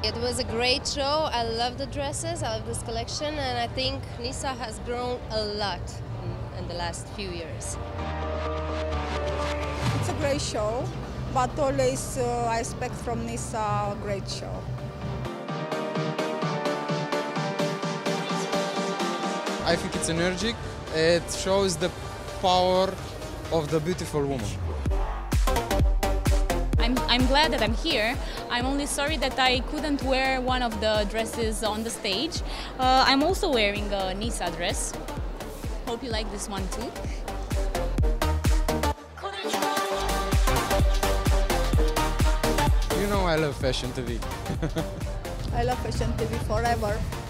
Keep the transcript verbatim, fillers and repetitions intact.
It was a great show. I love the dresses, I love this collection, and I think Nisa has grown a lot in, in the last few years. It's a great show, but always uh, I expect from Nisa a great show. I think it's energetic. It shows the power of the beautiful woman. I'm, I'm glad that I'm here. I'm only sorry that I couldn't wear one of the dresses on the stage. Uh, I'm also wearing a Nisa dress. Hope you like this one too. You know I love fashion T V. I love fashion T V forever.